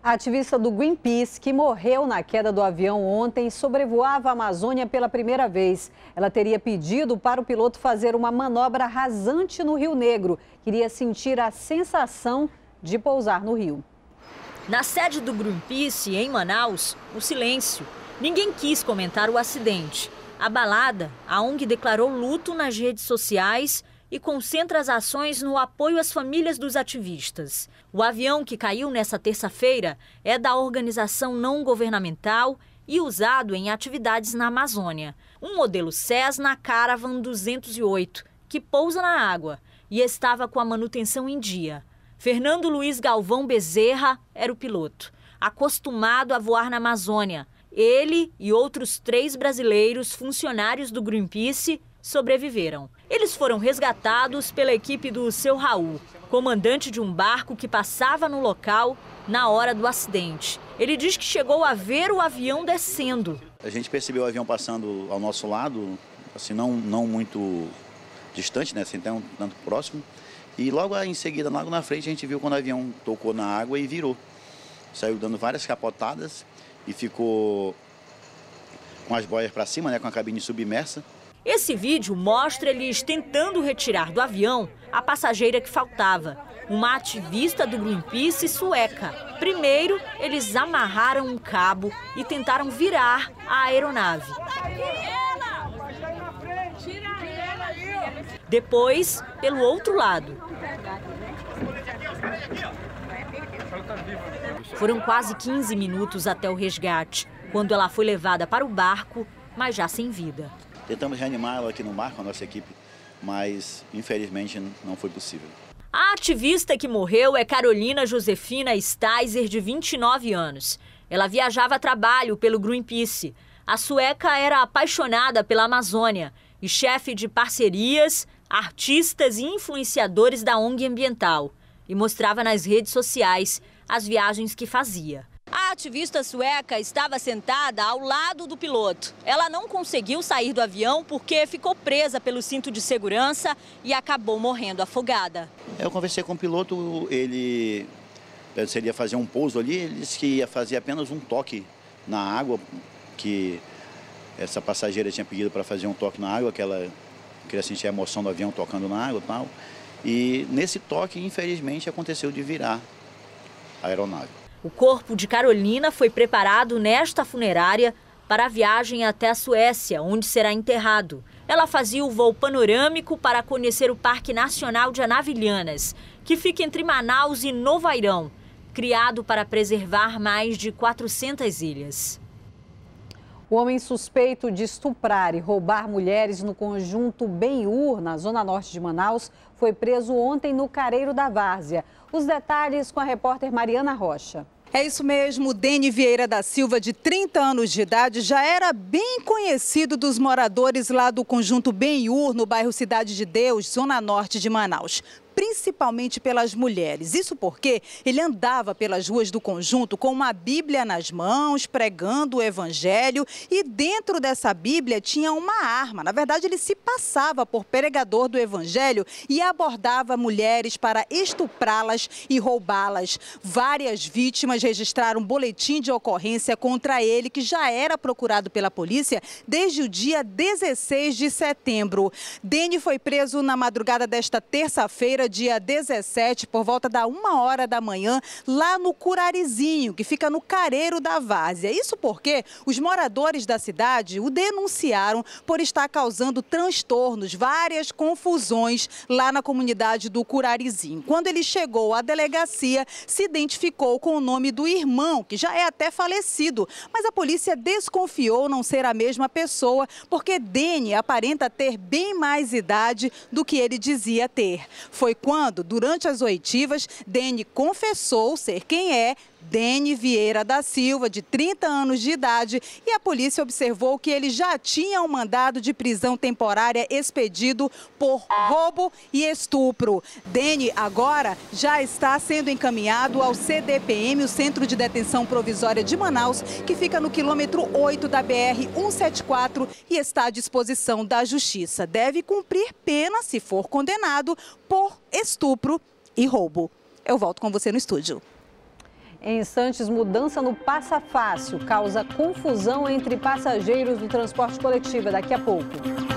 A ativista do Greenpeace, que morreu na queda do avião ontem, sobrevoava a Amazônia pela primeira vez. Ela teria pedido para o piloto fazer uma manobra rasante no Rio Negro. Queria sentir a sensação de pousar no rio. Na sede do Greenpeace, em Manaus, o silêncio. Ninguém quis comentar o acidente. Abalada, a ONG declarou luto nas redes sociais e concentra as ações no apoio às famílias dos ativistas. O avião que caiu nesta terça-feira é da organização não governamental e usado em atividades na Amazônia. Um modelo Cessna Caravan 208, que pousa na água e estava com a manutenção em dia. Fernando Luiz Galvão Bezerra era o piloto, acostumado a voar na Amazônia. Ele e outros 3 brasileiros funcionários do Greenpeace sobreviveram. Eles foram resgatados pela equipe do Seu Raul, comandante de um barco que passava no local na hora do acidente. Ele diz que chegou a ver o avião descendo. A gente percebeu o avião passando ao nosso lado, assim, não muito distante, né, assim, tanto próximo. E logo em seguida, logo na frente, a gente viu quando o avião tocou na água e virou. Saiu dando várias capotadas e ficou com as boias para cima, né, com a cabine submersa. Esse vídeo mostra eles tentando retirar do avião a passageira que faltava, uma ativista do Greenpeace sueca. Primeiro, eles amarraram um cabo e tentaram virar a aeronave. Depois, pelo outro lado. Foram quase 15 minutos até o resgate, quando ela foi levada para o barco, mas já sem vida. Tentamos reanimá-la aqui no barco, a nossa equipe, mas infelizmente não foi possível. A ativista que morreu é Carolina Josefina Steiser, de 29 anos. Ela viajava a trabalho pelo Greenpeace. A sueca era apaixonada pela Amazônia e chefe de parcerias, artistas e influenciadores da ONG ambiental. E mostrava nas redes sociais as viagens que fazia. A ativista sueca estava sentada ao lado do piloto. Ela não conseguiu sair do avião porque ficou presa pelo cinto de segurança e acabou morrendo afogada. Eu conversei com o piloto, ele seria fazer um pouso ali, ele disse que ia fazer apenas um toque na água, que essa passageira tinha pedido para fazer um toque na água, que ela queria sentir a emoção do avião tocando na água e tal. E nesse toque, infelizmente, aconteceu de virar a aeronave. O corpo de Carolina foi preparado nesta funerária para a viagem até a Suécia, onde será enterrado. Ela fazia o voo panorâmico para conhecer o Parque Nacional de Anavilhanas, que fica entre Manaus e Novo Airão, criado para preservar mais de 400 ilhas. O homem suspeito de estuprar e roubar mulheres no conjunto Ben-Hur, na zona norte de Manaus, foi preso ontem no Careiro da Várzea. Os detalhes com a repórter Mariana Rocha. É isso mesmo, Deni Vieira da Silva, de 30 anos de idade, já era bem conhecido dos moradores lá do conjunto Ben-Hur, no bairro Cidade de Deus, zona norte de Manaus. Principalmente pelas mulheres. Isso porque ele andava pelas ruas do conjunto com uma Bíblia nas mãos, pregando o evangelho, e dentro dessa Bíblia tinha uma arma. Na verdade, ele se passava por pregador do evangelho e abordava mulheres para estuprá-las e roubá-las. Várias vítimas registraram um boletim de ocorrência contra ele, que já era procurado pela polícia desde o dia 16 de setembro. Deni foi preso na madrugada desta terça-feira, dia 17, por volta da 1h da manhã, lá no Curarizinho, que fica no Careiro da Várzea. Isso porque os moradores da cidade o denunciaram por estar causando transtornos, várias confusões lá na comunidade do Curarizinho. Quando ele chegou à delegacia, se identificou com o nome do irmão, que já é até falecido, mas a polícia desconfiou não ser a mesma pessoa, porque Deni aparenta ter bem mais idade do que ele dizia ter. Foi quando, durante as oitivas, Deni confessou ser quem é, Deni Vieira da Silva, de 30 anos de idade, e a polícia observou que ele já tinha um mandado de prisão temporária expedido por roubo e estupro. Deni agora já está sendo encaminhado ao CDPM, o Centro de Detenção Provisória de Manaus, que fica no quilômetro 8 da BR-174 e está à disposição da Justiça. Deve cumprir pena se for condenado por estupro e roubo. Eu volto com você no estúdio. Em instantes, mudança no Passa Fácil causa confusão entre passageiros do transporte coletivo. Daqui a pouco.